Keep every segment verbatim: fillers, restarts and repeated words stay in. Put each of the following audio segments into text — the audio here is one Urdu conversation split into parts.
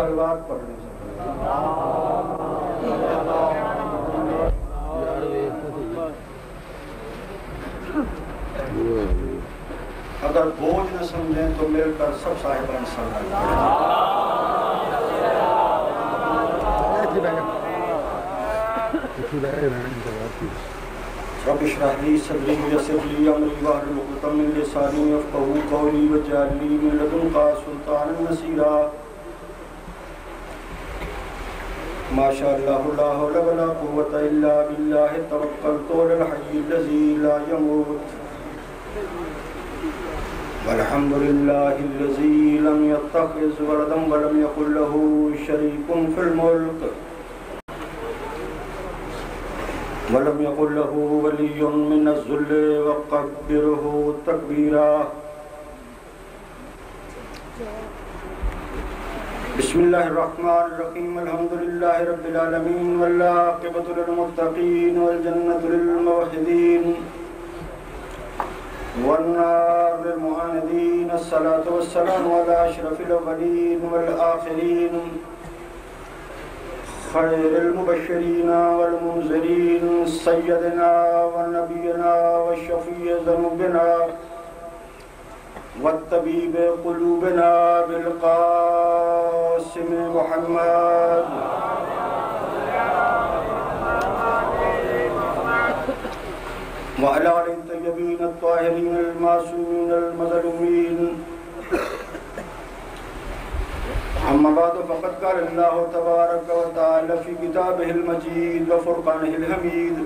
سلوات پڑھنے سے اگر بوجھ نہ سمجھیں تو مل کر سب صاحبان رب اشرح لي صدري ويسر لي امري واحلل عقدة من لساني يفقهوا قولي واجعل لي من لدنك سلطانا نصيرا ما شاء الله لا حول ولا قوة الا بالله توكلت على الحي الذي لا يموت والحمد لله الذي لم يتخذ ولدا ولم يكن له شريك في الملك ولم يكن له ولي من الذل وكبره تكبيرا بسم الله الرحمن الرحيم الحمد لله رب العالمين والعاقبة للمتقين والجنة للموحدين والنار للمعاندين الصلاة والسلام على أشرف الأولين والآخرين خير المبشرين والمنذرين سيدنا ونبينا وشفيع ذنوبنا والطبيب قلوبنا بالقاسم محمد وعلى آل الطيبين الطاهرين المعصومين المظلومين أما بعد فقد قال الله تبارك وتعالى في كتابه المجيد وفرقانه الحميد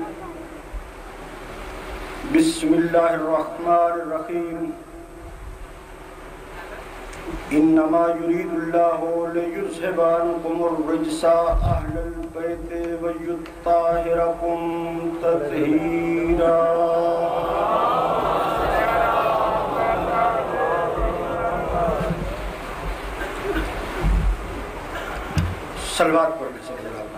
بسم الله الرحمن الرحيم إنما يريد الله ليذهب عنكم الرجس أهل البيت ويطهركم تطهيرا صلوات پڑھنے سے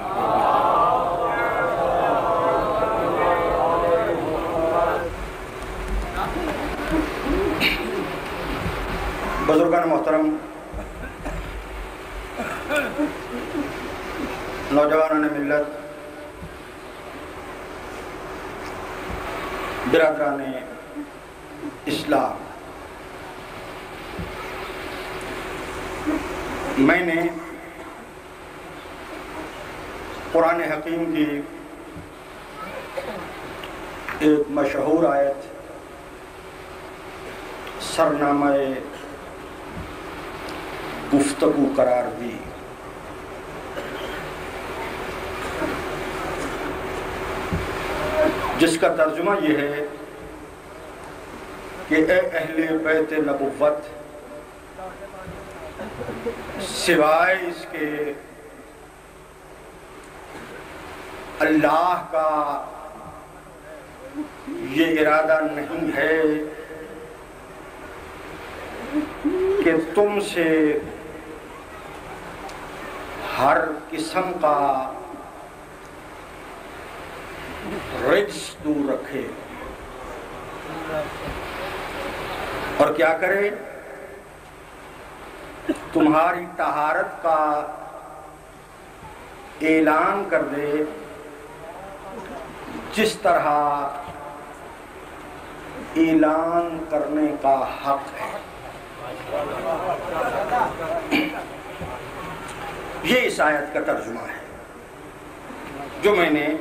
بزرگان محترم، نوجوانان ملت، برادران اسلام، میں نے قرآن حکیم کی ایک مشہور آیت سرنامہ گفتگو قرار دی، جس کا ترجمہ یہ ہے کہ اے اہل بیت نبوت، سوائے اس کے اللہ کا یہ ارادہ نہیں ہے کہ تم سے ہر قسم کا رجس دور رکھے اور کیا کرے، تمہاری طہارت کا اعلان کر دے، جس طرح اعلان کرنے کا حق ہے۔ یہ اس آیت کا ترجمہ ہے جو میں نے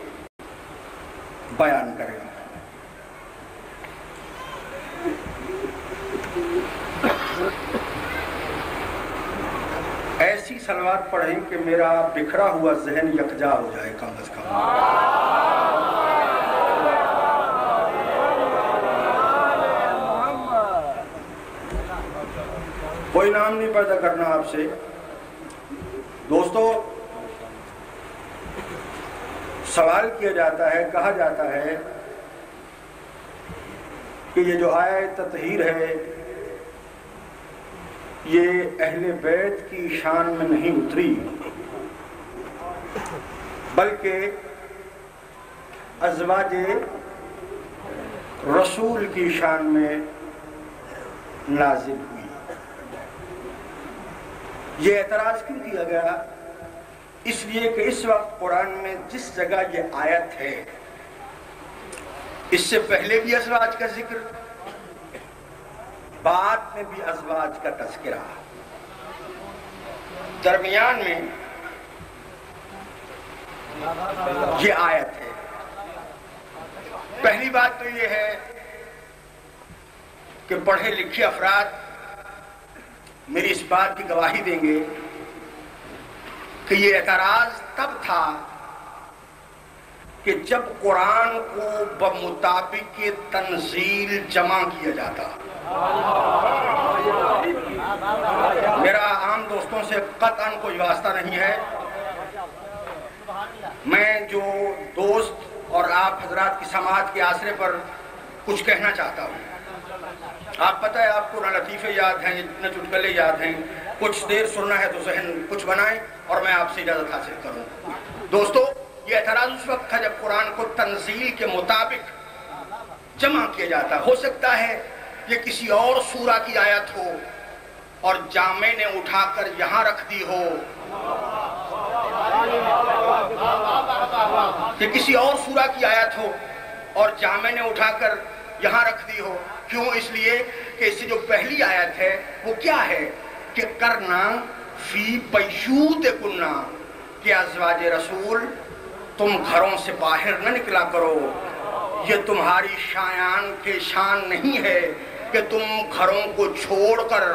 بیان کرے۔ ایسی صلوات پڑھیں کہ میرا بکھرا ہوا ذہن یکجا ہو جائے کم از کم۔ کوئی نام نہیں پیدا کرنا آپ سے۔ دوستو، سوال کیا جاتا ہے، کہا جاتا ہے کہ یہ جو آیت تطہیر ہے یہ اہل بیت کی شان میں نہیں اتری، بلکہ ازواج رسول کی شان میں نازل ہوئی۔ یہ اعتراض کیوں کیا گیا؟ اس لیے کہ اس وقت قرآن میں جس جگہ یہ آیت ہے اس سے پہلے بھی ازواج کا ذکر، بعد میں بھی ازواج کا تذکرہ، درمیان میں یہ آیت ہے۔ پہلی بات تو یہ ہے کہ پڑھے لکھے افراد میری اس بات کی گواہی دیں گے کہ یہ اعتراض تب تھا کہ جب قرآن کو بمطابق تنزیل جمع کیا جاتا۔ میرا عام دوستوں سے قطعاً کوئی واسطہ نہیں ہے، میں جو دوست اور آپ حضرات کی سماعت کے آسرے پر کچھ کہنا چاہتا ہوں۔ آپ پتہ ہے آپ کو نہ لطیفے یاد ہیں نہ چٹکلے یاد ہیں، کچھ دیر سننا ہے تو ذہن کچھ بنائیں اور میں آپ سے اجازت حاصل کروں۔ دوستو، یہ اعتراض اس وقت تھا جب قرآن کو تنزیل کے مطابق جمع کیا جاتا۔ ہو سکتا ہے یہ کسی اور سورہ کی آیت ہو اور جامع نے اٹھا کر یہاں رکھ دی ہو، کہ کسی اور سورہ کی آیت ہو اور جامع نے اٹھا کر یہاں رکھ دی ہو۔ کیوں؟ اس لیے کہ اس سے جو پہلی آیت ہے وہ کیا ہے کہ کرنا فی بیوت کننا، کہ ازواج رسول تم گھروں سے باہر نہ نکلا کرو، یہ تمہاری شایان کے شان نہیں ہے کہ تم گھروں کو چھوڑ کر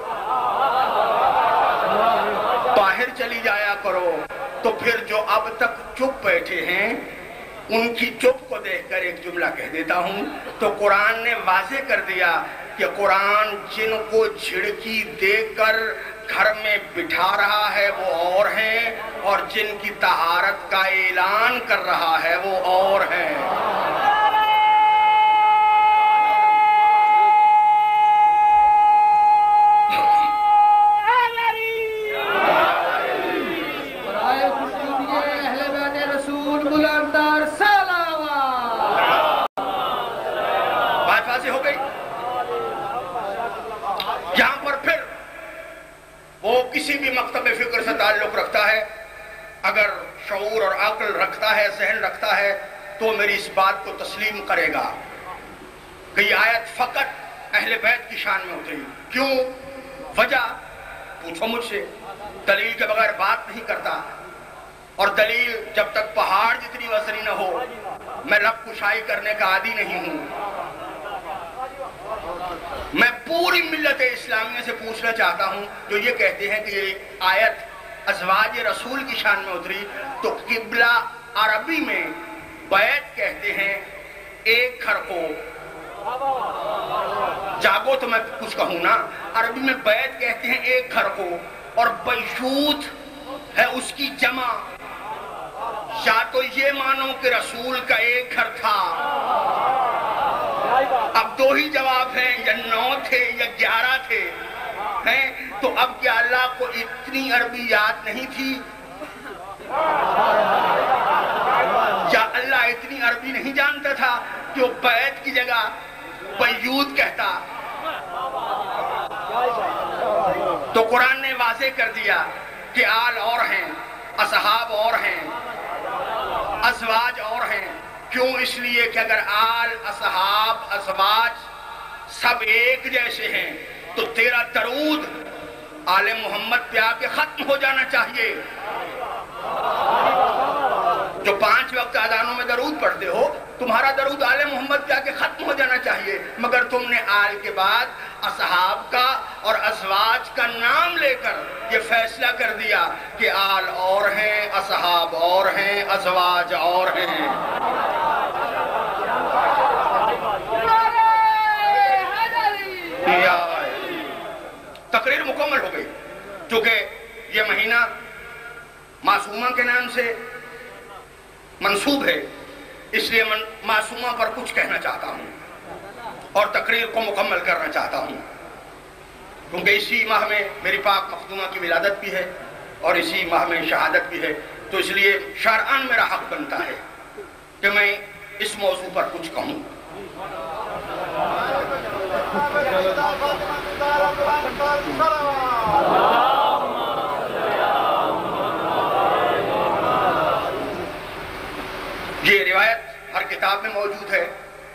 باہر چلی جایا کرو۔ تو پھر جو اب تک چپ بیٹھے ہیں ان کی چپ کو دیکھ کر ایک جملہ کہہ دیتا ہوں، تو قرآن نے واضح کر دیا کہ قرآن جن کو جھڑکی دے کر گھر میں بٹھا رہا ہے وہ اور ہیں، اور جن کی طہارت کا اعلان کر رہا ہے وہ اور ہیں۔ کسی بھی مکتب فکر سے تعلق رکھتا ہے، اگر شعور اور عقل رکھتا ہے، ذہن رکھتا ہے، تو میری اس بات کو تسلیم کرے گا کہ یہ آیت فقط اہل بیت کی شان میں اتری۔ کیوں؟ وجہ پوچھو مجھ سے، دلیل کے بغیر بات نہیں کرتا، اور دلیل جب تک پہاڑ جتنی وزنی نہ ہو میں لب کشائی کرنے کا عادی نہیں ہوں۔ میں پوری ملت اسلامیہ سے پوچھنا چاہتا ہوں جو یہ کہتے ہیں کہ یہ آیت ازواج رسول کی شان میں اتری، تو قبلہ عربی میں بیت کہتے ہیں ایک گھر کو۔ جاگو تو میں کچھ کہوں نا، عربی میں بیت کہتے ہیں ایک گھر کو، اور بیوت ہے اس کی جمع۔ یا تو یہ مانو کہ رسول کا ایک گھر تھا، اب دو ہی جواب ہیں، یا نو تھے یا گیارہ تھے ہیں، تو اب کیا اللہ کو اتنی عربی یاد نہیں تھی؟ یا اللہ اتنی عربی نہیں جانتا تھا کہ وہ بیت کی جگہ بیوت کہتا؟ تو قرآن نے واضح کر دیا کہ آل اور ہیں، اصحاب اور ہیں، ازواج اور ہیں۔ کیوں؟ اس لیے کہ اگر آل، اصحاب، ازواج سب ایک جیسے ہیں تو تیرا درود آل محمد پہ آ کے ختم ہو جانا چاہیے۔ جو پانچ وقت اذانوں میں درود پڑھتے ہو، تمہارا درود آل محمد پہ آ کے ختم ہو جانا چاہیے، مگر تم نے آل کے بعد اصحاب کا اور ازواج کا نام لے کر یہ فیصلہ کر دیا کہ آل اور ہیں، اصحاب اور ہیں، ازواج اور ہیں۔ تقریر مکمل ہو گئی، چونکہ یہ مہینہ معصومہ کے نام سے منسوب ہے، اس لیے میں معصومہ پر کچھ کہنا چاہتا ہوں اور تقریر کو مکمل کرنا چاہتا ہوں، کیونکہ اسی ماہ میں میری پاک مخدومہ کی ولادت بھی ہے اور اسی ماہ میں شہادت بھی ہے، تو اس لیے شرعاً میرا حق بنتا ہے کہ میں اس موضوع پر کچھ کہوں۔ یہ روایت ہر کتاب میں موجود ہے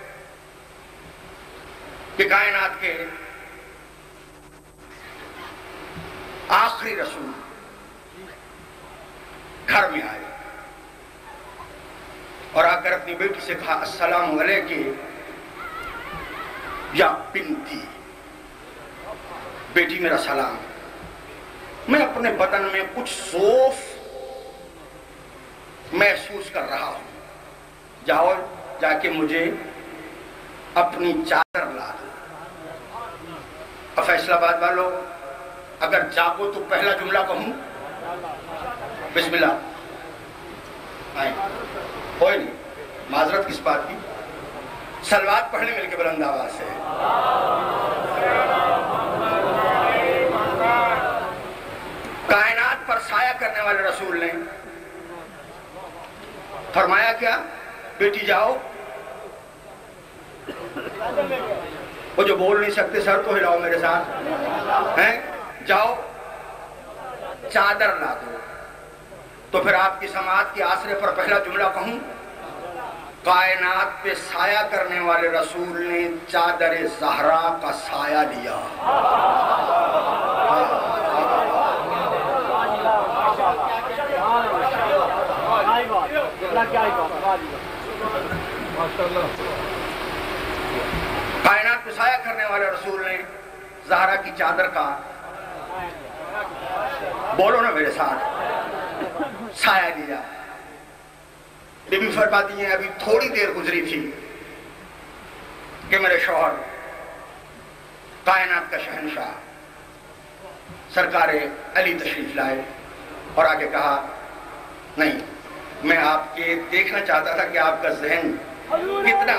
کہ کائنات کے آخری رسول گھر میں آئے اور آ کر اپنی بیٹی سے کہا السلام علیکم یا بنتی، بیٹی میرا سلام، میں اپنے بدن میں کچھ سوف محسوس کر رہا ہوں، جاؤ جا کے مجھے اپنی چادر لا دو۔ اب فیصل آباد والوں اگر جاگو تو پہلا جملہ کہوں بسم اللہ، آئیں کوئی نہیں، معذرت کس بات کی، سلوات پڑھنے مل کے بلند آواز سے۔ کائنات پر سایہ کرنے والے رسول نے فرمایا کیا؟ بیٹی جاؤ، وہ جو بول نہیں سکتے سر تو ہلاؤ میرے ساتھ ہیں، جاؤ چادر لا دو۔ تو پھر آپ کی سماعت کی آسرے پر پہلا جملہ کہوں، کائنات پہ سایہ کرنے والے رسول نے چادر زہرا کا سایہ لیا۔ کائنات پہ سایہ کرنے والے رسول نے زہرا کی چادر کا، بولو نا میرے ساتھ، سایہ لیا۔ بی بی فرماتی ہیں ابھی تھوڑی دیر گزری تھی کہ میرے شوہر کائنات کا شہنشاہ سرکار علی تشریف لائے اور آگے کہا نہیں، میں آپ کے دیکھنا چاہتا تھا کہ آپ کا ذہن کتنا،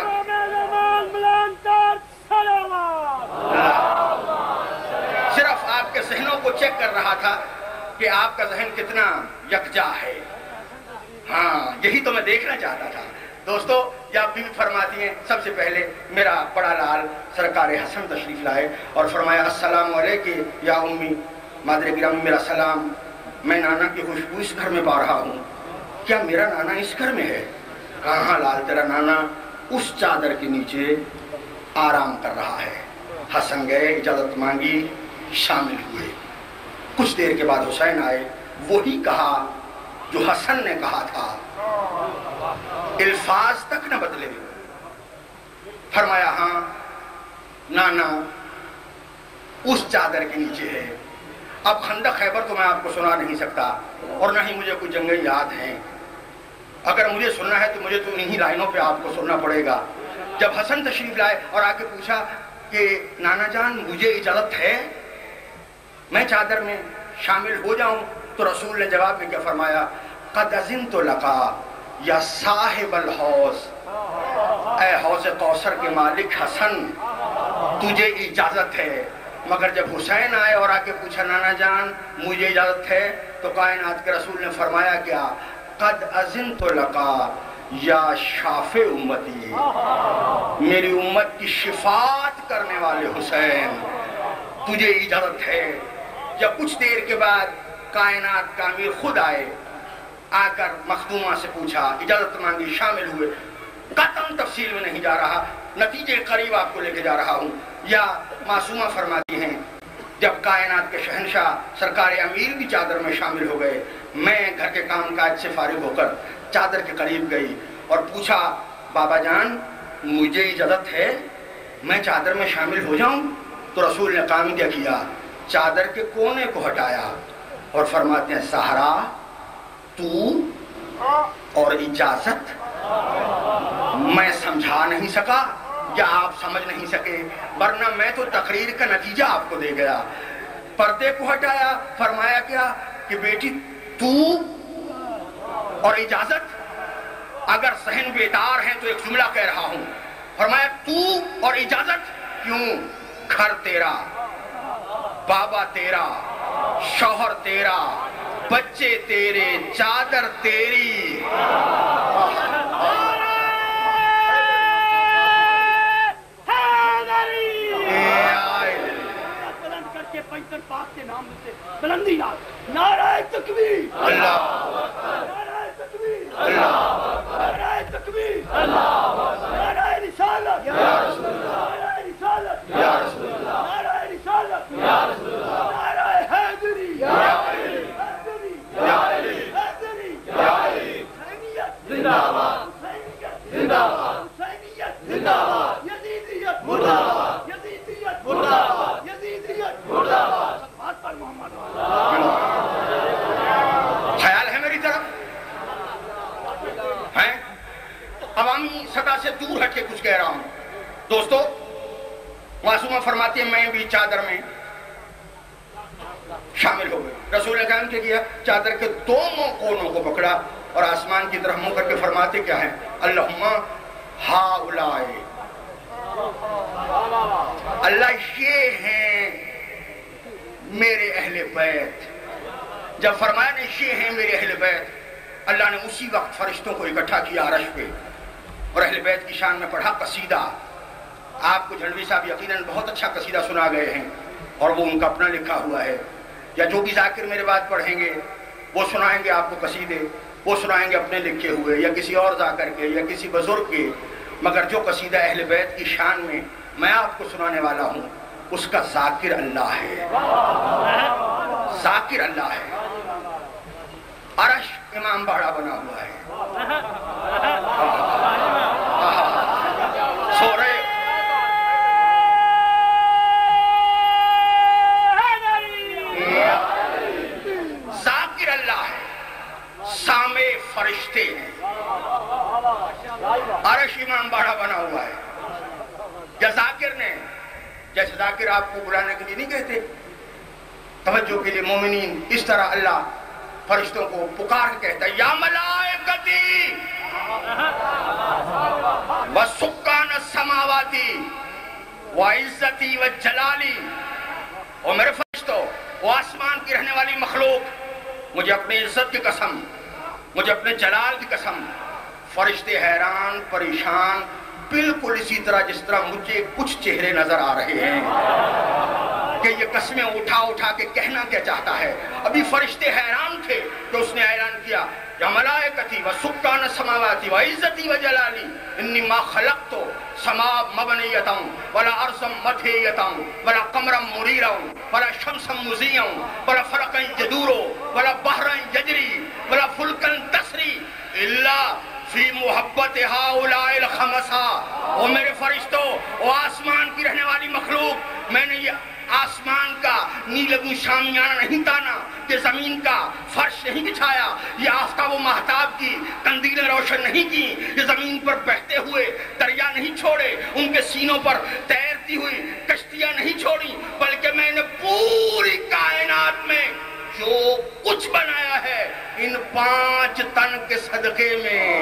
صرف آپ کے ذہنوں کو چیک کر رہا تھا کہ آپ کا ذہن کتنا یکجا ہے، ہاں یہی تو میں دیکھنا چاہتا تھا۔ دوستو یا بھی فرماتی ہیں سب سے پہلے میرا بڑا لال سرکار حسن تشریف لائے اور فرمایا السلام علیکم یا امی، مادر گرامی میرا سلام، میں نانا کی خوشبو اس گھر میں پا رہا ہوں، کیا میرا نانا اس گھر میں ہے؟ کہاں لال تیرا نانا اس چادر کے نیچے آرام کر رہا ہے۔ حسن گئے، اجازت مانگی، شامل ہوئے۔ کچھ دیر کے بعد حسین آئے، وہی کہا جو حسن نے کہا تھا، الفاظ تک نہ بدلے، فرمایا ہاں نانا اس چادر کے نیچے ہے۔ اب خندق خیبر تو میں آپ کو سنا نہیں سکتا اور نہ ہی مجھے کوئی جنگیں یاد ہیں، اگر مجھے سننا ہے تو مجھے تو انہی لائنوں پہ آپ کو سننا پڑے گا۔ جب حسن تشریف لائے اور آ کے پوچھا کہ نانا جان مجھے اجازت ہے میں چادر میں شامل ہو جاؤں، تو رسول نے جواب میں کیا فرمایا، قد اذنت لکا یا صاحب الحوض، اے حوض کوثر کے مالک حسن تجھے اجازت ہے۔ مگر جب حسین آئے اور آ کے پوچھا نانا جان مجھے اجازت ہے، تو کائنات کے رسول نے فرمایا کیا، قد اذنت لکا یا شافع امتی، میری امت کی شفاعت کرنے والے حسین تجھے اجازت ہے۔ یا کچھ دیر کے بعد کائنات کا امیر خود آئے، آ کر مخدومہ سے پوچھا، اجازت مانگی، شامل ہوئے۔ قطعاً تفصیل میں نہیں جا رہا، نتیجے قریب آپ کو لے کے جا رہا ہوں۔ یا معصومہ فرماتی ہیں جب کائنات کے شہنشاہ سرکار امیر بھی چادر میں شامل ہو گئے، میں گھر کے کام کاج سے فارغ ہو کر چادر کے قریب گئی اور پوچھا بابا جان مجھے اجازت ہے میں چادر میں شامل ہو جاؤں؟ تو رسول نے کام کیا کیا، چادر کے کونے کو ہٹایا اور فرماتے ہیں سہرا تو اور اجازت، میں سمجھا نہیں سکا یا آپ سمجھ نہیں سکے، ورنہ میں تو تقریر کا نتیجہ آپ کو دے گیا۔ پردے کو ہٹایا، فرمایا کیا کہ بیٹی تو اور اجازت، اگر ذہن بیدار ہیں تو ایک جملہ کہہ رہا ہوں، فرمایا تو اور اجازت کیوں، گھر تیرا، بابا تیرا، شوہر تیرا، بچے تیرے، چادر تیری۔ بلند کر کے پیتر پاک کے نام سے بلندی نال نعرہ تکبیر، اللہ، نعرہ تکبیر، اللہ، نعرہ تکبیر۔ خیال ہے میری طرف؟ ہیں عوامی سطح سے دور ہٹ کے کچھ کہہ رہا ہوں دوستو. معصومہ فرماتی ہیں میں بھی چادر میں شامل ہو گئے. رسول اکرم کے کیا چادر کے دونوں کونوں کو پکڑا اور آسمان کی طرف منہ کر کے فرماتے کیا ہیں؟ اللہم ہاؤلائے، اللہ یہ ہیں میرے اہل بیت. جب فرمایا نے یہ ہیں میرے اہل بیت، اللہ نے اسی وقت فرشتوں کو اکٹھا کیا عرش پہ اور اہل بیت کی شان میں پڑھا قصیدہ. آپ کو جھنڈوی صاحب یقیناً بہت اچھا قصیدہ سنا گئے ہیں اور وہ ان کا اپنا لکھا ہوا ہے، یا جو بھی ذاکر میرے بات پڑھیں گے وہ سنائیں گے آپ کو قصیدے، وہ سنائیں گے اپنے لکھے ہوئے یا کسی اور ذاکر کے یا کسی بزرگ کے. مگر جو قصیدہ اہل بیت کی شان میں میں آپ کو سنانے والا ہوں اس کا ذاکر اللہ ہے، ذاکر اللہ ہے. عرش امام باڑہ بنا ہوا ہے. سو رہے ذاکر اللہ ہے، سامع فرشتے ہیں. عرش امام باڑہ بنا ہوا ہے. یا ذاکر نے، جیسے ذاکر آپ کو بلانے کے لیے نہیں کہتے، توجہ کے لیے مومنین، اس طرح اللہ فرشتوں کو پکار کے کہتا ہے یا ملائکتی وسکان السماواتی وعزتی وجلالی. اور میرے فرشتوں، وہ آسمان کی رہنے والی مخلوق، مجھے اپنی عزت کی قسم، مجھے اپنے جلال کی قسم. فرشتے حیران پریشان، بالکل اسی طرح جس طرح مجھے کچھ چہرے نظر آ رہے ہیں کہ یہ قسمیں اٹھا اٹھا کے کہنا کیا چاہتا ہے. ابھی فرشتے حیران تھے کہ اس نے اعلان کیا یا ملائکتی و سکان السماواتی و عزتی و جلالی انی ما خلقتو سما مبنیتا ولا ارضا مدھیتا ولا قمرا مریرا ولا شمسا مزیا ولا فرقا جدورو ولا بحرا یجری ولا فلکا تسری الا فی محبت ہاؤلاء الخمسہ. وہ میرے فرشتوں، وہ آسمان کی رہنے والی مخلوق، میں نے یہ آسمان کا نیلگوں شامیانہ نہیں تانا، یہ زمین کا فرش نہیں بچھایا، یہ آفتاب و مہتاب کی قندیلیں روشن نہیں کی، یہ زمین پر بہتے ہوئے دریا نہیں چھوڑے، ان کے سینوں پر تیرتی ہوئی کشتیاں نہیں چھوڑی، بلکہ میں نے پوری کائنات میں جو کچھ بنایا ہے ان پانچ تن کے صدقے میں.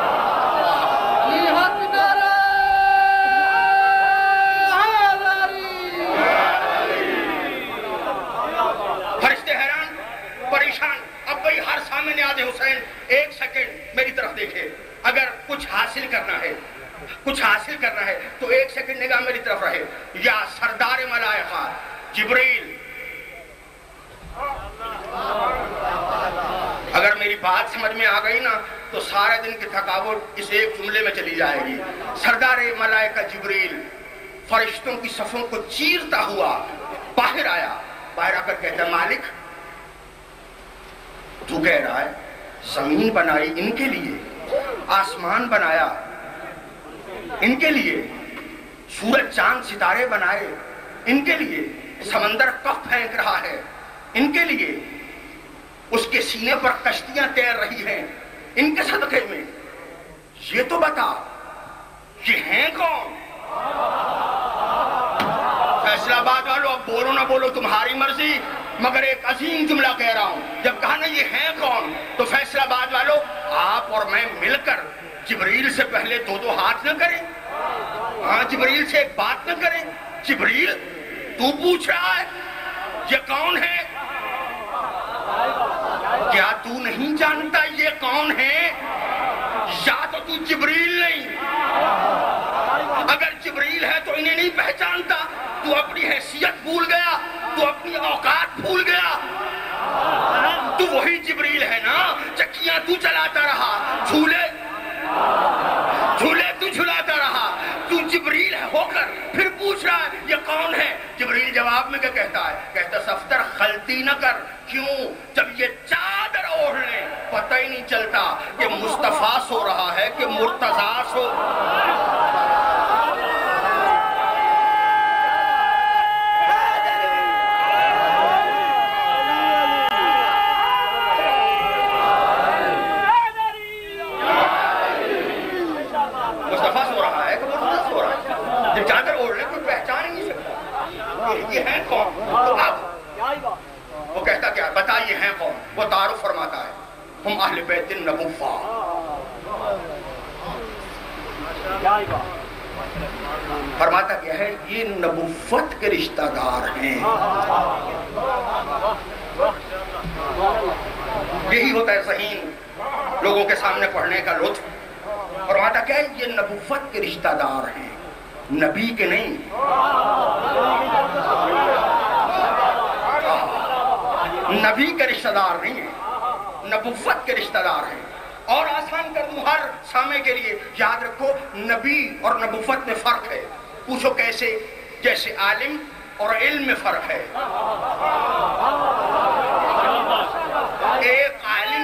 فرشتے حیران پریشان. اب بھئی ہر سامنے آدھے حسین ایک سیکنڈ میری طرف دیکھے، اگر کچھ حاصل کرنا ہے کچھ حاصل کرنا ہے تو ایک سیکنڈ نگاہ میری طرف رہے. یا سردار ملائکہ جبریل، اگر میری بات سمجھ میں آ گئی نا تو سارے دن کی تھکاوٹ اس ایک جملے میں چلی جائے گی. سردار ملائکہ جبریل فرشتوں کی صفوں کو چیرتا ہوا باہر آیا. باہر آ کر کہتا ہے مالک تو کہہ رہا ہے زمین بنائی ان کے لیے، آسمان بنایا ان کے لیے، سورج چاند ستارے بنائے ان کے لیے، سمندر کف پھینک رہا ہے ان کے لیے، اس کے سینے پر کشتیاں تیر رہی ہیں ان کے صدقے میں. یہ تو بتا یہ ہیں کون؟ فیصلہ آباد والو اب بولو نہ بولو تمہاری مرضی، مگر ایک عظیم جملہ کہہ رہا ہوں. جب کہا نا یہ ہیں کون تو فیصلہ آباد والو آپ اور میں مل کر جبریل سے پہلے دو دو ہاتھ نہ کریں، ہاں جبریل سے ایک بات نہ کریں. جبریل تو پوچھ رہا ہے یہ کون ہے؟ کیا تو نہیں جانتا یہ کون ہے؟ یا تو تو جبریل نہیں، اگر جبریل ہے تو انہیں نہیں پہچانتا، تو اپنی حیثیت بھول گیا، تو اپنی اوقات بھول گیا. تو وہی جبریل ہے نا، چکیاں تو چلاتا رہا، جھولے جھولے تو جھلاتا رہا، تو جبریل ہو کر پھر پوچھ رہا ہے یہ کون ہے؟ جبریل جواب میں کیا کہتا ہے؟ کہتا صفدر غلطی نہ کر. کیوں؟ جب یہ چادر اوڑھ لیں پتہ ہی نہیں چلتا کہ مصطفیٰ سو رہا ہے کہ مرتضیٰ سو مصطفیٰ سو رہا ہے کہ مرتضیٰ سو رہا ہے. جب چادر اوڑھ لے کوئی پہچان ہی نہیں سکتا یہ ہیں کون. تو اب وہ کہتا کیا بتا یہ ہیں کون. وہ تعارف فرماتا ہے ہم اہل بیت النبوہ. فرماتا کیا ہے یہ نبوت کے رشتہ دار ہیں. یہی ہوتا ہے ذہین لوگوں کے سامنے پڑھنے کا لطف. فرماتا کیا ہے یہ نبوت کے رشتہ دار ہیں نبی کے نہیں. نبی کے رشتہ دار نہیں ہیں نبوت کے رشتہ دار ہیں. اور آسان کر دوں ہر سامع کے لیے یاد رکھو نبی اور نبوت میں فرق ہے. پوچھو کیسے. جیسے عالم اور علم میں فرق ہے. ایک عالم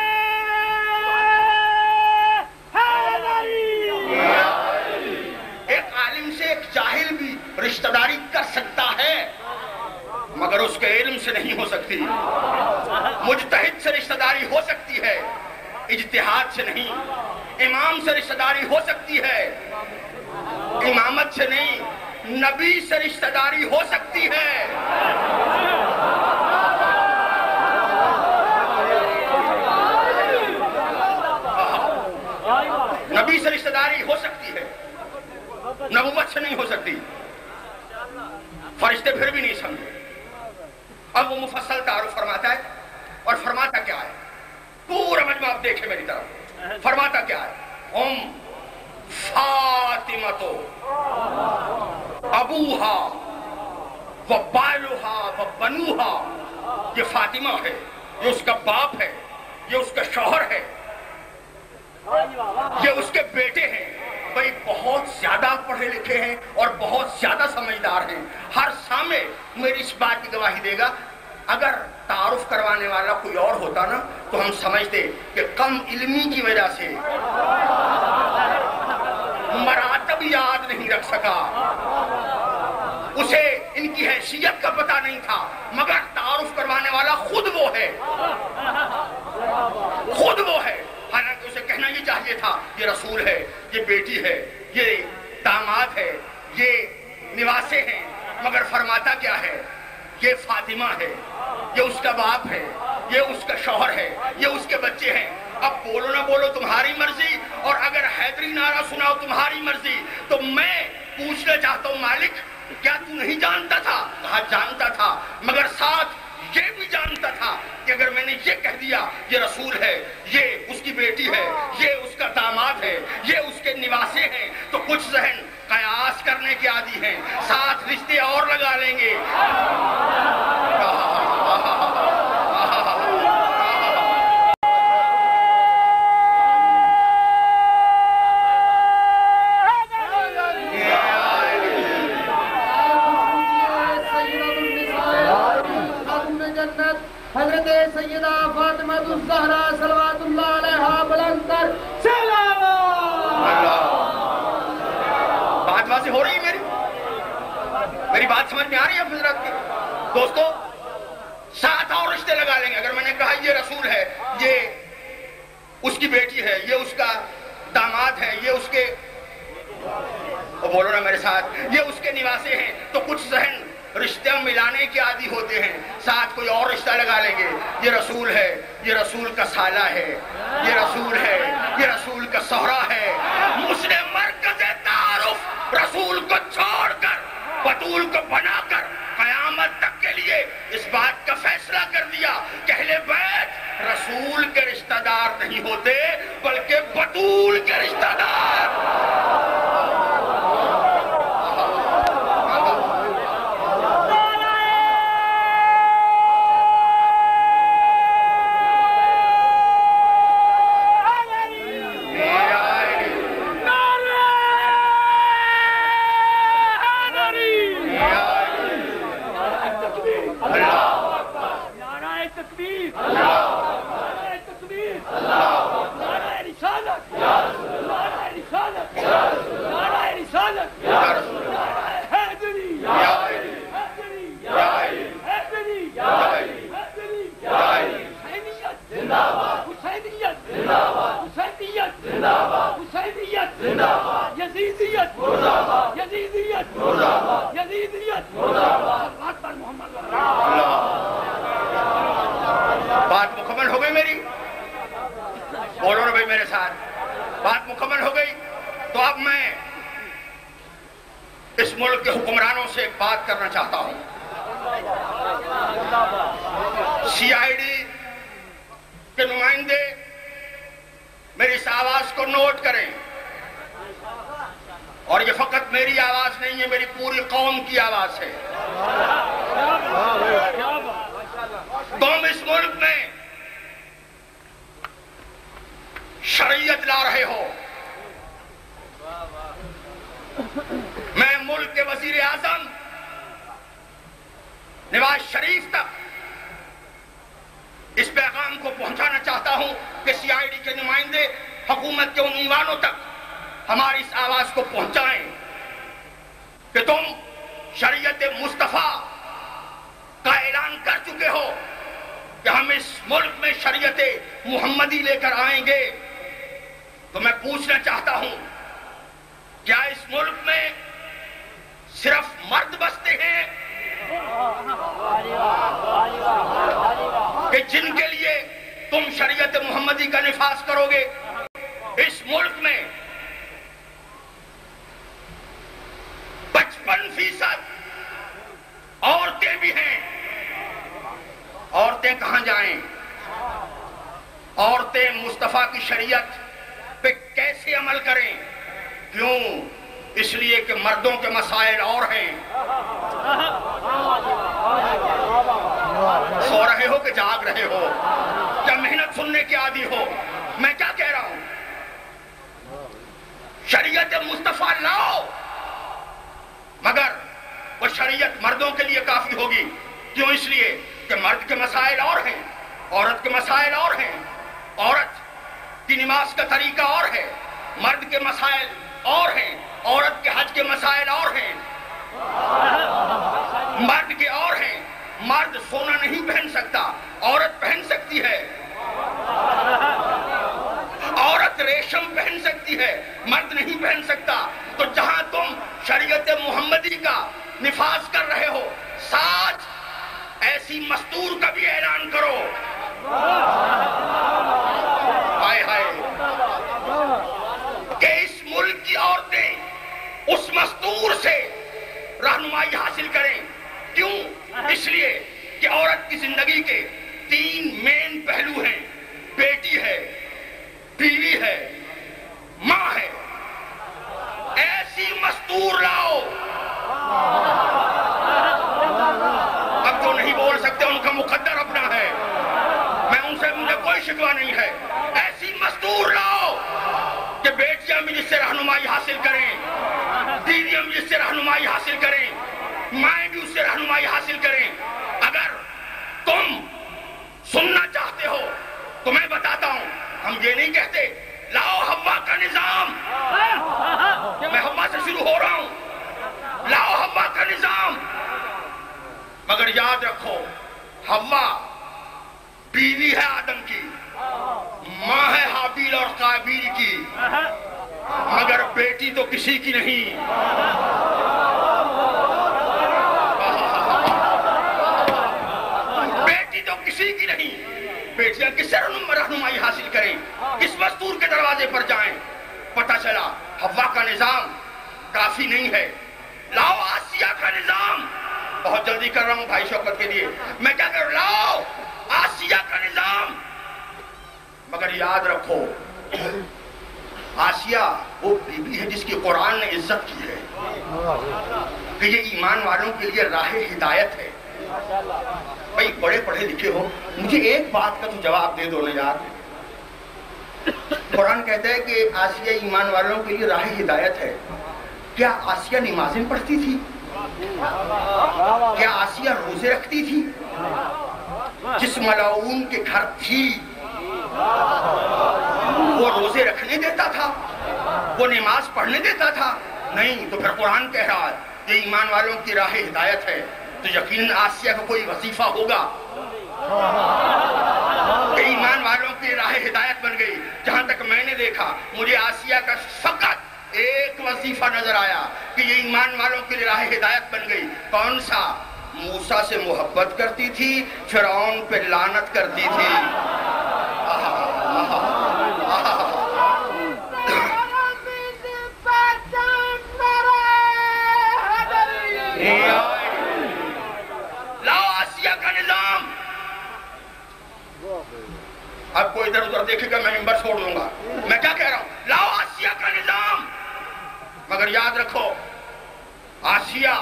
ایک عالم سے ایک جاہل بھی رشتہ داری کر سکتا ہے مگر اس کے علم سے نہیں ہو سکتی. مجتہد سے رشتہ داری ہو سکتی ہے اجتہاد سے نہیں. امام سے رشتہ داری ہو سکتی ہے امامت سے نہیں. نبی سے رشتہ داری ہو سکتی ہے نبی سے رشتہ داری ہو سکتی ہے نبوت سے نہیں ہو سکتی. فرشتے پھر بھی نہیں سمجھے. اب وہ مفصل تعارف فرماتا ہے اور فرماتا کیا ہے پورا مجمع آپ دیکھیں میری طرف. فرماتا کیا ہے ہم فاطمہ ابوہا و بالوہا و بنوہا. یہ فاطمہ ہے یہ اس کا باپ ہے یہ اس کا شوہر ہے یہ اس کے بیٹے ہیں. بھئی بہت زیادہ پڑھے لکھے ہیں اور بہت زیادہ سمجھدار ہیں. ہر سامع میری اس بات کی گواہی دے گا اگر تعارف کروانے والا کوئی اور ہوتا نا تو ہم سمجھتے کہ کم علمی کی وجہ سے مراتب یاد نہیں رکھ سکا اسے ان کی حیثیت کا پتہ نہیں تھا مگر تعارف کروانے والا خود وہ ہے خود وہ ہے. حالانکہ اسے کہنا یہ چاہیے تھا یہ رسول ہے یہ بیٹی ہے یہ داماد ہے یہ نواسے ہیں مگر فرماتا کیا ہے یہ فاطمہ ہے یہ اس کا باپ ہے یہ اس کا شوہر ہے یہ اس کے بچے ہیں. اب بولو نہ بولو تمہاری مرضی اور اگر حیدری نعرہ سناؤ تمہاری مرضی. تو میں پوچھنا چاہتا ہوں مالک کیا تو نہیں جانتا تھا؟ کہا جانتا تھا مگر ساتھ یہ بھی جانتا تھا کہ اگر میں نے یہ کہہ دیا یہ رسول ہے یہ اس کی بیٹی ہے یہ اس کا داماد ہے یہ اس کے نواسے ہیں تو کچھ ذہن قیاس کرنے کے عادی ہیں ساتھ رشتے اور لگا لیں گے. حضرت سیدہ فاطمہ الزہرا صلوات اللہ علیہا بلند تر سلام. بات واضح ہو رہی ہے میری میری بات سمجھ میں آ رہی ہے حضرت کی دوستو. ساتھ اور رشتے لگا لیں گے اگر میں نے کہا یہ رسول ہے یہ اس کی بیٹی ہے یہ اس کا داماد ہے یہ اس کے بولو نا میرے ساتھ یہ اس کے نواسے ہیں تو کچھ ذہن رشتہ ملانے کے عادی ہوتے ہیں ساتھ کوئی اور رشتہ لگا لیں گے. یہ رسول ہے یہ رسول کا سالہ ہے یہ رسول ہے یہ رسول کا سہرا ہے. مسلم مرکز تعارف رسول کو چھوڑ کر بطول کو بنا کر قیامت تک کے لیے اس بات کا فیصلہ کر دیا کہ اہل بیت رسول کے رشتہ دار نہیں ہوتے بلکہ بطول کے رشتہ دار. رسالت نعرہ رسالت نعرہ رسالت نعرہ حیدری حیدری حیدری حیدری حسینیت زندہ باد حسینیت زندہ باد حسینیت زندہ باد حسینیت زندہ باد یزیدیت مرد آباد یزیدیت مرد آباد یزیدیت مرد آباد بات پر محمد بات مکمل ہو گئی میری؟ بولو نا بھائی میرے ساتھ، بات مکمل ہو گئی؟ تو اب میں اس ملک کے حکمرانوں سے بات کرنا چاہتا ہوں۔ سی آئی ڈی کے نمائندے میری اس آواز کو نوٹ کریں، اور یہ فقط میری آواز نہیں ہے، میری پوری قوم کی آواز ہے۔ تم اس ملک میں شریعت لا رہے ہو، میں ملک کے وزیر اعظم نواز شریف تک اس پیغام کو پہنچانا چاہتا ہوں کہ سی آئی ڈی کے نمائندے حکومت کے ان ایوانوں تک ہماری اس آواز کو پہنچائیں کہ تم شریعت مصطفیٰ کا اعلان کر چکے ہو کہ ہم اس ملک میں شریعت محمدی لے کر آئیں گے۔ تو میں پوچھنا چاہتا ہوں، کیا اس ملک میں صرف مرد بستے ہیں کہ جن کے لیے تم شریعت محمدی کا نفاذ کرو گے؟ اس ملک میں پچپن فیصد عورتیں بھی ہیں۔ عورتیں کہاں جائیں؟ عورتیں مصطفیٰ کی شریعت پہ کیسے عمل کریں؟ کیوں؟ اس لیے کہ مردوں کے مسائل اور ہیں۔ سو رہے ہو کہ جاگ رہے ہو؟ کیا محنت سننے کے عادی ہو؟ میں کیا کہہ رہا ہوں؟ شریعت مصطفیٰ لاؤ، مگر وہ شریعت مردوں کے لیے کافی ہوگی۔ کیوں؟ اس لیے کہ مرد کے مسائل اور ہیں، عورت کے مسائل اور ہیں۔ عورت کی نماز کا طریقہ اور ہے، مرد کے مسائل اور ہیں۔ عورت کے حج کے مسائل اور ہیں، مرد کے اور ہیں۔ مرد سونا نہیں پہن سکتا، عورت پہن سکتی ہے۔ عورت ریشم پہن سکتی ہے، مرد نہیں پہن سکتا۔ تو جہاں تم شریعت محمدی کا نفاذ کر رہے ہو، ساتھ ایسی مستور کا بھی اعلان کرو۔ ہائے ہائے کہ اس ملک کی عورتیں اس مستور سے رہنمائی حاصل کریں۔ کیوں؟ اس لیے کہ عورت کی زندگی کے تین مین پہلو ہیں: بیٹی ہے، بیوی ہے، ماں ہے۔ ایسی مستور لاؤ۔ اب جو نہیں بول سکتے ان کا مقدر اپنا ہے، میں ان سے مجھے کوئی شکوہ نہیں ہے۔ ایسی مستور لاؤ کہ بیٹیاں بھی جس سے رہنمائی حاصل کریں، بیویاں بھی جس سے رہنمائی حاصل کریں، مائیں بھی اس سے رہنمائی حاصل کریں۔ اگر تم سننا چاہتے ہو تو میں بتاتا ہوں، ہم یہ نہیں کہتے لاؤ حوا کا نظام، میں حوا سے شروع ہو رہا ہوں، لاؤ حوا کا نظام، مگر یاد رکھو حوا بیوی ہے آدم کی، ماں ہے حابیل اور قابیل کی، مگر بیٹی تو کسی کی نہیں۔ بیٹی تو کسی کی نہیں۔ بیٹیاں کس سے رہنمائی حاصل کریں؟ کس مستور کے دروازے پر جائیں؟ پتہ چلا حوا کا نظام کافی نہیں ہے، لاؤ آسیہ کا نظام۔ بہت جلدی کر رہا ہوں بھائی شوکت کے لیے، میں کیا کر لاؤ آسیہ کا نظام۔ مگر یاد رکھو آسیہ وہ بیوی ہے جس کی قرآن نے عزت کی ہے کہ یہ ایمان والوں کے لیے راہ ہدایت ہے۔ بھائی بڑے پڑھے لکھے ہو، مجھے ایک بات کا تو جواب دے دو نا یار۔ قرآن کہتا ہے کہ آسیہ ایمان والوں کے لیے راہ ہدایت ہے۔ کیا آسیہ نمازیں پڑھتی تھی؟ کیا آسیہ روزے رکھتی تھی؟ جس ملعون کے گھر تھی وہ روزے رکھنے دیتا تھا؟ وہ نماز پڑھنے دیتا تھا؟ نہیں. تو پھر قرآن کہہ رہا ہے یہ ایمان والوں کی راہ ہدایت ہے. تو یقیناً آسیہ کا کوئی وظیفہ ہوگا. ایمان والوں کی راہ ہدایت بن گئی. جہاں تک میں نے دیکھا مجھے آسیہ کا فقط ایک وظیفہ نظر آیا کہ یہ ایمان والوں کی راہ ہدایت بن گئی. کون سا؟ موسیٰ سے محبت کرتی تھی، فرعون پہ لعنت کرتی تھی. لاؤ آسیہ کا نظام. اب کوئی ادھر ادھر دیکھے گا میں ممبر چھوڑ دوں گا. میں کیا کہہ رہا ہوں؟ لاؤ آسیہ کا نظام. مگر یاد رکھو آسیہ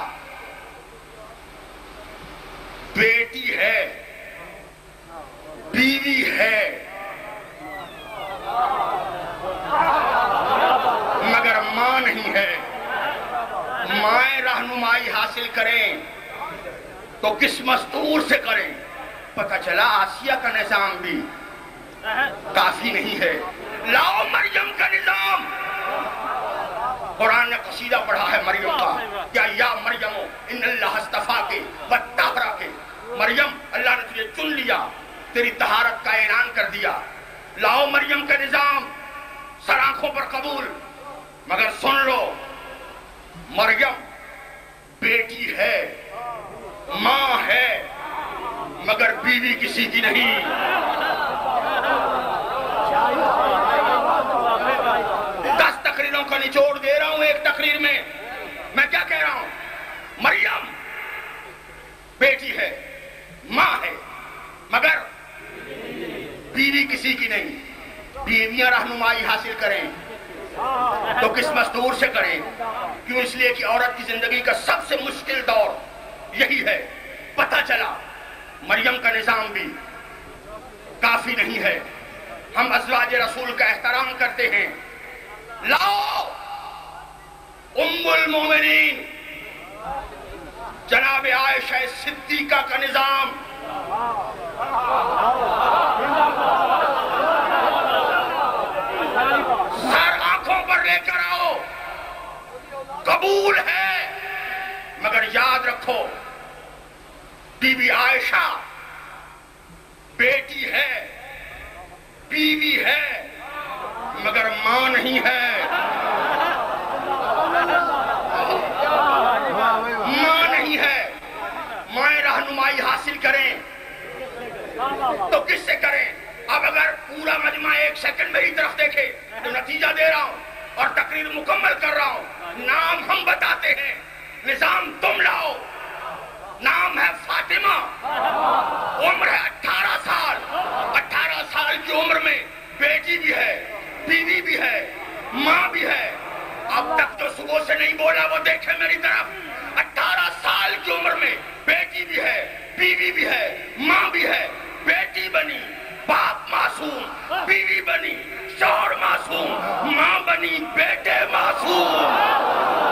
بیٹی ہے، بیوی ہے، مگر ماں نہیں ہے. مائیں رہنمائی حاصل کریں تو کس مستور سے کریں؟ پتہ چلا آسیہ کا نظام بھی کافی نہیں ہے. لاؤ مریم کا نظام. قرآن نے قصیدہ پڑھا ہے مریم کا. کیا یا مریم ان اللہ اصطفیٰ کے وطہرہ کے. مریم اللہ نے تجھے چن لیا، تیری طہارت کا اعلان کر دیا. لاؤ مریم کا نظام سر آنکھوں پر قبول. مگر سن لو مریم بیٹی ہے، ماں ہے، مگر بیوی کسی کی نہیں. دس تقریروں کا نچوڑ دے رہا ہوں ایک تقریر میں. میں کیا کہہ رہا ہوں؟ مریم بیٹی ہے، ماں ہے، مگر بیوی کسی کی نہیں. بیویاں رہنمائی حاصل کریں تو کس مزدور سے کریں؟ کیوں؟ اس لیے کہ عورت کی زندگی کا سب سے مشکل دور یہی ہے. پتہ چلا مریم کا نظام بھی کافی نہیں ہے. ہم ازواج رسول کا احترام کرتے ہیں. لاؤ ام المومنین جناب عائشہ صدیقہ کا نظام. سر آنکھوں پر لے کر آؤ. قبول ہے، مگر یاد رکھو بی بی عائشہ بیٹی ہے، بیوی ہے، مگر ماں نہیں ہے. ماں نہیں ہے. مائیں رہنمائی حاصل کریں تو کس سے کریں؟ اب اگر پورا مجمع ایک سیکنڈ میری طرف دیکھے تو نتیجہ دے رہا ہوں اور تقریر مکمل کر رہا ہوں. نام ہم بتاتے ہیں، نظام تم لاؤ. نام ہے فاطمہ، عمر ہے اٹھارہ سال. اٹھارہ سال کی عمر میں بیٹی بھی ہے، بیوی بھی ہے، ماں بھی ہے. اب تک جو صبح سے نہیں بولا وہ دیکھے میری طرف. اٹھارہ سال کی عمر میں بیٹی بھی ہے، بیوی بھی ہے، ماں بھی ہے. بیٹی بنی باپ معصوم، بیوی بنی شوہر معصوم، ماں بنی بیٹے معصوم.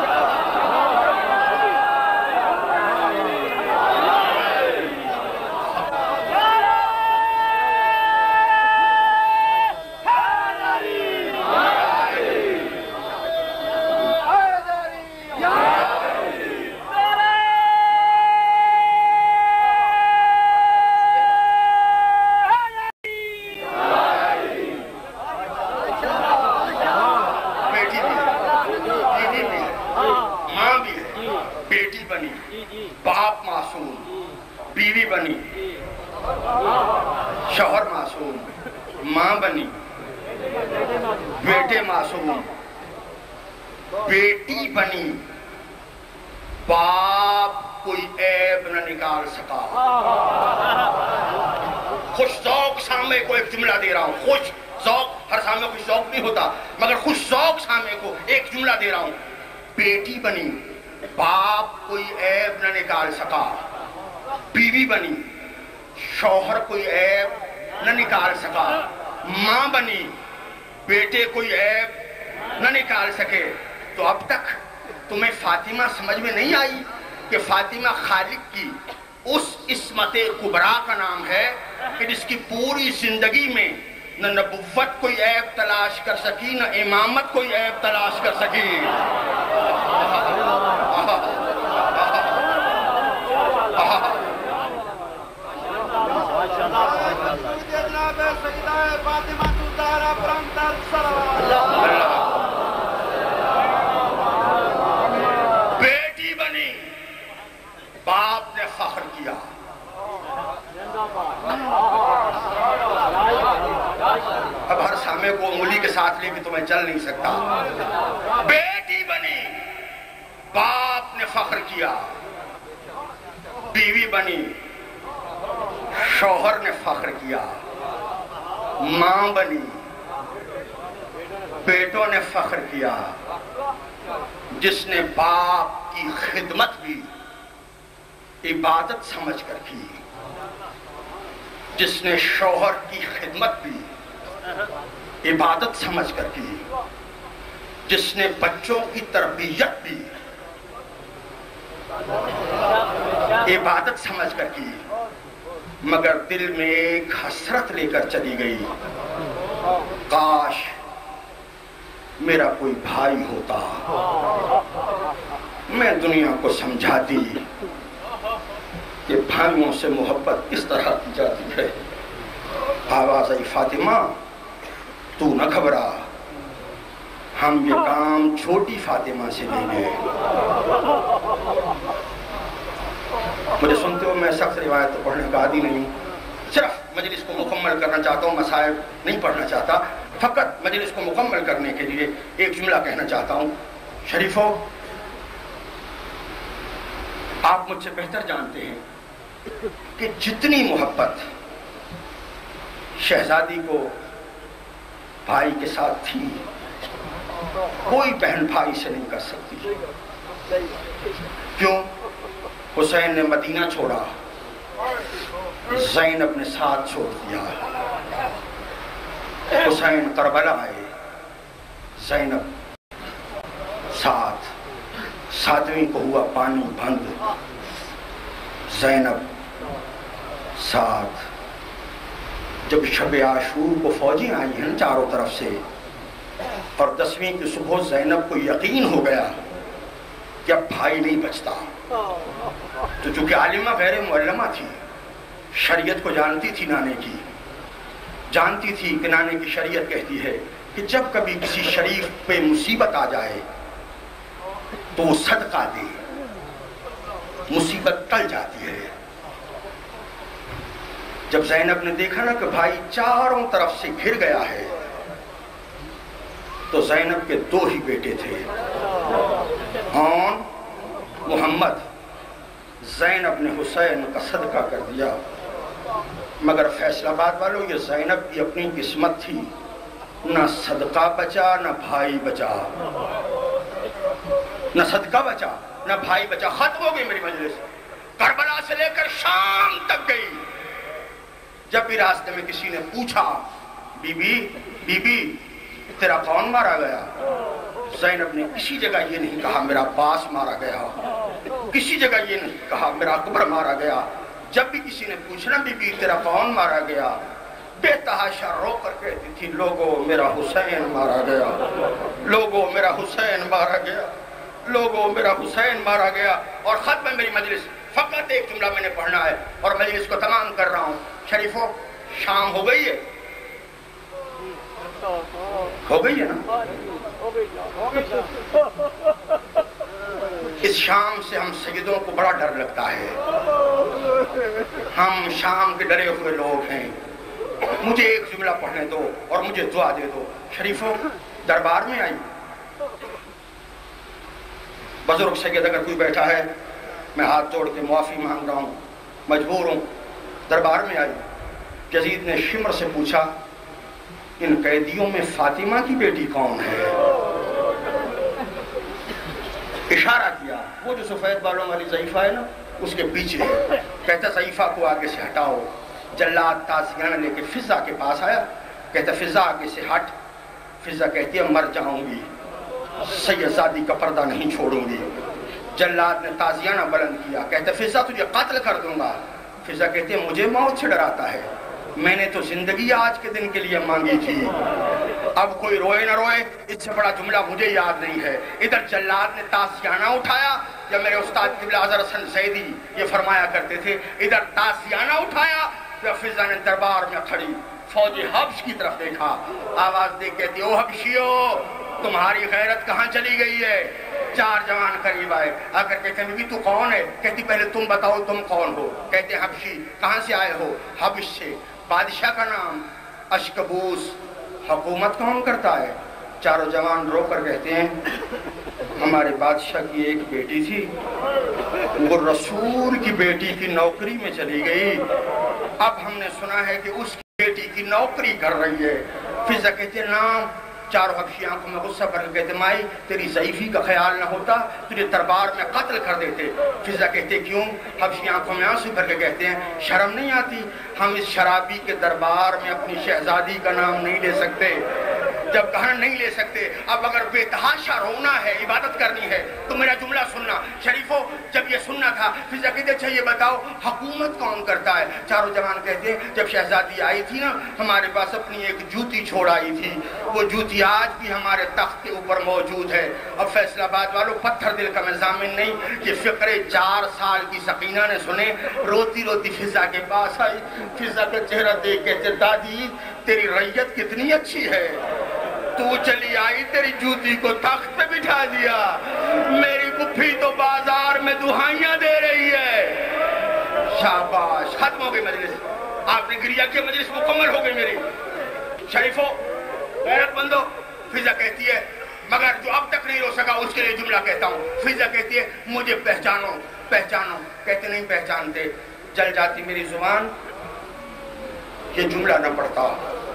باپ معصوم، بیوی بنی شوہر معصوم، ماں بنی بیٹے معصوم. بیٹی بنی باپ کوئی عیب نہ نکال سکا. خوش ذوق سامنے کو ایک جملہ دے رہا ہوں. خوش ذوق، ہر سامنے خوش ذوق نہیں ہوتا، مگر خوش ذوق سامنے کو ایک جملہ دے رہا ہوں. بیٹی بنی باپ کوئی عیب نہ نکال سکا. بیوی بنی شوہر کوئی عیب نہ نکال سکا. ماں بنی بیٹے کوئی عیب نہ نکال سکے. تو اب تک تمہیں فاطمہ سمجھ میں نہیں آئی کہ فاطمہ خالق کی اس عصمت کبریٰ کا نام ہے کہ جس کی پوری زندگی میں نہ نبوت کوئی عیب تلاش کر سکی، نہ امامت کوئی عیب تلاش کر سکی۔ بیٹی بنی، باپ نے فخر کیا، اب ہر سامے کو انگلی کے ساتھ لے کے تو میں چل نہیں سکتا۔ بیٹی بنی، باپ نے فخر کیا، بیوی بنی، شوہر نے فخر کیا، ماں بنی، بیٹوں نے فخر کیا۔ جس نے باپ کی خدمت بھی عبادت سمجھ کر کی، جس نے شوہر کی خدمت بھی عبادت سمجھ کر کی، جس نے بچوں کی تربیت بھی عبادت سمجھ کر کی، مگر دل میں ایک حسرت لے کر چلی گئی، کاش میرا کوئی بھائی ہوتا، میں دنیا کو سمجھاتی کہ بھائیوں سے محبت کس طرح کی جاتی ہے۔ آواز آئی، فاطمہ تو نہ گھبرا، ہم یہ کام چھوٹی فاطمہ سے لیں گے۔ مجھے سنتے ہو، میں سخت روایت تو پڑھنے کا عادی نہیں ہوں، صرف مجلس کو مکمل کرنا چاہتا ہوں، مسائل نہیں پڑھنا چاہتا، فقط مجلس کو مکمل کرنے کے لیے ایک جملہ کہنا چاہتا ہوں۔ شریفوں، آپ مجھ سے بہتر جانتے ہیں کہ جتنی محبت شہزادی کو بھائی کے ساتھ تھی، کوئی بہن بھائی سے نہیں کر سکتی۔ کیوں؟ حسین نے مدینہ چھوڑا، زینب نے ساتھ چھوڑ دیا۔ حسین کربلا آئے، زینب ساتھ، ساتویں کو ہوا پانی بند، زینب ساتھ۔ جب شب عاشور کو فوجیں آئی ہیں چاروں طرف سے، اور دسویں کی صبح زینب کو یقین ہو گیا کہ اب بھائی نہیں بچتا، تو چونکہ عالمہ غیر معلمہ تھی، شریعت کو جانتی تھی، نانے کی جانتی تھی کہ نانے کی شریعت کہتی ہے کہ جب کبھی کسی شریف پہ مصیبت آ جائے تو وہ صدقہ دے، مصیبت ٹل جاتی ہے۔ جب زینب نے دیکھا نا کہ بھائی چاروں طرف سے گھر گیا ہے، تو زینب کے دو ہی بیٹے تھے، ہون محمد۔ زینب نے حسین کا صدقہ کر دیا، مگر فیصل آباد والوں، یہ زینب کی اپنی قسمت تھی، نہ صدقہ بچا نہ بھائی بچا، نہ صدقہ بچا نہ بھائی بچا۔ ختم ہو گئی میری مجلس، کربلا سے لے کر شام تک گئی۔ جب بھی راستے میں کسی نے پوچھا، بی بی بی بی تیرا کون مارا گیا، زینب نے کسی جگہ یہ نہیں کہا میرا عباس مارا گیا، کسی جگہ یہ نہیں کہا میرا اکبر مارا گیا۔ جب بھی کسی نے پوچھنا بی بی تیرا کون مارا گیا، بے تحاشا رو کر کہتی تھی، لوگوں میرا حسین مارا گیا، لوگوں میرا حسین مارا گیا، لوگوں میرا حسین مارا گیا۔ اور ختم میری مجلس، فقط ایک جملہ میں نے پڑھنا ہے اور مجلس کو تمام کر رہا ہوں۔ شریفوں، شام ہو گئی ہے، ہو گئی ہے نا؟ اس شام سے ہم سیدوں کو بڑا ڈر لگتا ہے، ہم شام کے ڈرے ہوئے لوگ ہیں۔ مجھے ایک جملہ پڑھنے دو اور مجھے دعا دے دو۔ شریفوں، دربار میں آئی، بزرگ سید اگر کوئی بیٹھا ہے، میں ہاتھ جوڑ کے معافی مانگ رہا ہوں، مجبور ہوں۔ دربار میں آئی، یزید نے شمر سے پوچھا، ان قیدیوں میں فاطمہ کی بیٹی کون ہے؟ اشارہ کیا، وہ جو سفید بالوں والی ضعیفہ ہے نا، اس کے پیچھے ہے۔ کہتا ضعیفہ کو آگے سے ہٹاؤ۔ جلاد تازیانہ لے کے فضا کے پاس آیا، کہتا فضا آگے سے ہٹ۔ فضا کہتی ہے مر جاؤں گی، سیدزادی کا پردہ نہیں چھوڑوں گی۔ جلاد نے تازیانہ بلند کیا، کہتا فضا تجھے قتل کر دوں گا۔ فضا کہتی ہے مجھے موت سے ڈراتا ہے، میں نے تو زندگی آج کے دن کے لیے مانگی تھی، اب کوئی روئے نہ روئے، اس سے بڑا جملہ مجھے یاد نہیں ہے۔ ادھر جلاد نے تاسیانہ اٹھایا، یا میرے استاد قبلہ حضرت حسن سیدی یہ فرمایا کرتے تھے، ادھر تاسیانہ اٹھایا، یا فضا نے دربار میں کھڑی فوج حبش کی طرف دیکھا، آواز دے کہتی او حبشیو تمہاری غیرت کہاں چلی گئی ہے؟ چار جوان قریب آئے، آ کر کہتے ہیں بی تو کون ہے؟ کہتی پہلے تم بتاؤ تم کون ہو؟ کہتے ہیں حبشی۔ کہاں سے آئے ہو؟ حبش سے۔ بادشاہ کا نام؟ اشکبوس۔ حکومت کون کرتا ہے؟ چاروں جوان رو کر کہتے ہیں ہمارے بادشاہ کی ایک بیٹی تھی، وہ رسول کی بیٹی کی نوکری میں چلی گئی، اب ہم نے سنا ہے کہ اس کی بیٹی کی نوکری کر رہی ہے۔ فضا کہتے ہیں نام؟ چاروں حبشی آنکھوں میں غصہ کر کے کہتے مائی تیری ضعیفی کا خیال نہ ہوتا تجھے دربار میں قتل کر دیتے۔ فضا کہتے کیوں؟ حبشی آنکھوں میں آنسو کر کے کہتے ہیں شرم نہیں آتی؟ ہم اس شرابی کے دربار میں اپنی شہزادی کا نام نہیں لے سکتے۔ جب کہاں نہیں لے سکتے، اب اگر بے تحاشا رونا ہے، عبادت کرنی ہے تو میرا جملہ سننا۔ شریفوں جب یہ سننا تھا، فضا کہتے اچھا یہ بتاؤ حکومت کون کرتا ہے؟ چاروں جوان کہتے ہیں جب شہزادی آئی تھی نا ہمارے پاس اپنی ایک جوتی چھوڑ آئی تھی، وہ جوتی آج بھی ہمارے تخت کے اوپر موجود ہے۔ اب فیصل آباد والوں پتھر دل کا میں ضامن نہیں، یہ فقرے چار سال کی سکینہ نے سنے، روتی روتی فضا کے پاس آئی، فضا کا چہرہ دیکھ کہتے دادی تیری ریت کتنی اچھی ہے، تو چلی آئی تیری جوتی کو تخت پہ بٹھا دیا، میری پھپھی تو بازار میں دہائیاں دے رہی ہے۔ شاباش، ختم ہو گئی مجلس، آپ نے گریہ کی مجلس مکمل ہو گئی میری۔ شریفوں غیرت مندو، فضا کہتی ہے مگر جو اب تک نہیں رو سکا اس کے لیے جملہ کہتا ہوں۔ فضا کہتی ہے مجھے پہچانو پہچانو، کہتے نہیں پہچانتے، جل جاتی میری زبان، یہ جملہ نہ پڑھتا۔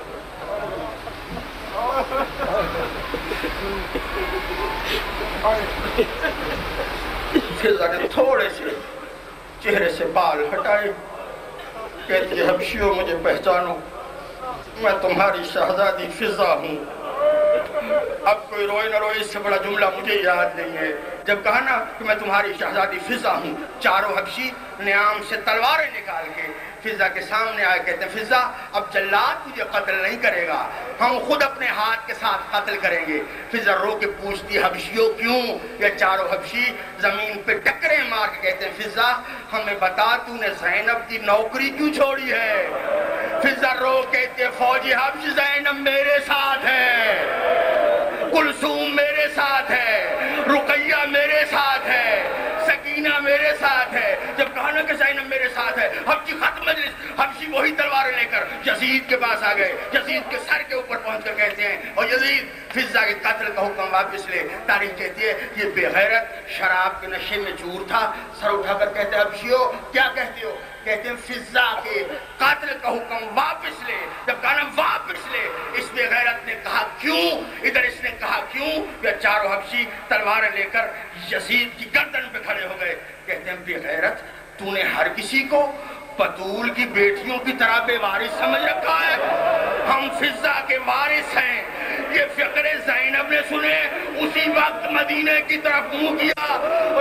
فضا نے تھوڑے سے چہرے سے بال ہٹائے، کہتی ہے حبشیوں مجھے پہچانو، میں تمہاری شہزادی فضا ہوں۔ اب کوئی روئے نہ روئے، اس سے بڑا جملہ مجھے یاد نہیں ہے۔ جب کہا نا کہ میں تمہاری شہزادی فضا ہوں، چاروں حبشی نیام سے تلواریں نکال کے فضا کے سامنے آئے، کہتے ہیں فضا اب جلاد تجھے قتل نہیں کرے گا، ہم خود اپنے ہاتھ کے ساتھ قتل کریں گے۔ فضا رو کے پوچھتی حبشیوں کیوں؟ یہ چاروں حبشی زمین پہ ٹکرے مار کے کہتے ہیں فضا ہمیں بتا تو نے زینب کی نوکری کیوں چھوڑی ہے؟ فضا رو کہتے ہیں فوجی حبش زینب میرے ساتھ ہے، کلثوم میرے ساتھ ہے، رقیہ میرے ساتھ ہے، سکینہ میرے ساتھ ہے۔ جب کہا نا کہ زینب میرے ساتھ ہے، حبشی ختم مجلس، حبشی وہی تلواریں لے کر یزید کے پاس آ گئے، یزید کے سر کے اوپر پہنچ کر کہتے ہیں اور یزید فضا کے قتل کا حکم واپس لے۔ تاریخ کہتی ہے یہ بے غیرت شراب کے نشے میں چور تھا، سر اٹھا کر کہتے ہیں حبشیو کیا کہتے ہو؟ کہتے ہیں فضا کے قاتل کا حکم واپس لے۔ جب کہا واپس لے، اس بے غیرت نے کہا کیوں؟ ادھر اس نے کہا کیوں؟ یا چاروں حبشی تلواریں لے کر یزید کی گردن پہ کھڑے ہو گئے، کہتے ہیں بے غیرت تو نے ہر کسی کو بطول کی بیٹیوں کی طرح بے وارث سمجھ رکھا ہے، ہم فضا کے وارث ہیں۔ یہ فقرے زینب نے سنے، اسی وقت مدینے کی طرف منہ کیا